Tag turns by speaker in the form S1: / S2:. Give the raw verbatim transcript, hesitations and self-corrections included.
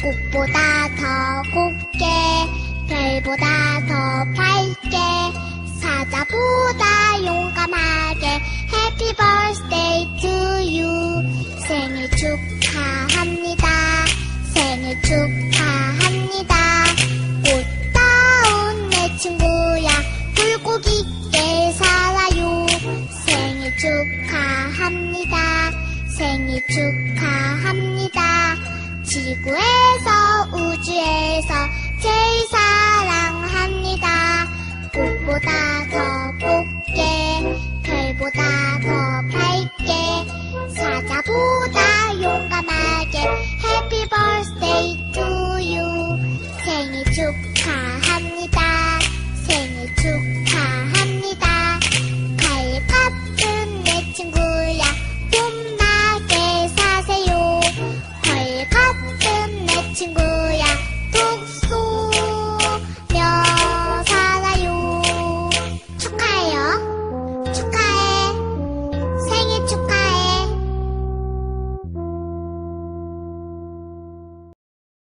S1: 꽃보다 더 곱게 별보다 더 밝게 사자보다 용감하게 Happy birthday to you. 생일 축하합니다. 생일 축하합니다. 꽃다운 내 친구야 굴곡 있게 살아요. 생일 축하합니다. 생일 축하합니다. 지구에서 우주에서 제일 사랑합니다. 꽃보다 더 곱게 별보다 더 밝게 사자보다 용감하게 Happy birthday to you. 생일 축하합니다.